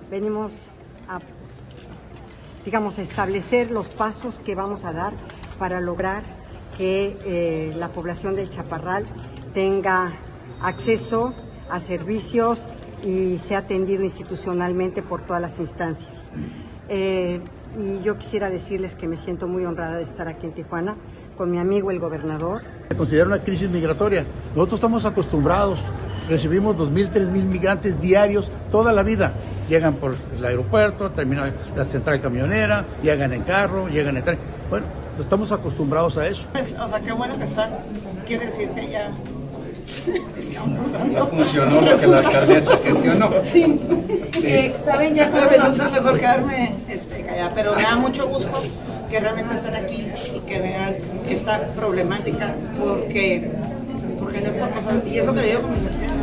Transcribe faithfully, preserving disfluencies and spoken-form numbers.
venimos a, digamos, a establecer los pasos que vamos a dar para lograr que eh, la población del Chaparral tenga acceso a servicios y sea atendido institucionalmente por todas las instancias. Eh, y yo quisiera decirles que me siento muy honrada de estar aquí en Tijuana con mi amigo el gobernador. Se considera una crisis migratoria. Nosotros estamos acostumbrados, recibimos dos mil, tres mil migrantes diarios toda la vida. Llegan por el aeropuerto, terminan la central camionera, llegan en carro, llegan en tren. Bueno, estamos acostumbrados a eso. Pues, o sea, qué bueno que están. Quiere decir que ya... Ya funcionó lo que la alcaldesa gestionó. Sí. Sí. Eh, Saben, ya a veces es mejor quedarme este, callada, pero me da mucho gusto que realmente estén aquí y que vean esta problemática, porque, porque no es por cosas, y es lo que le digo con mi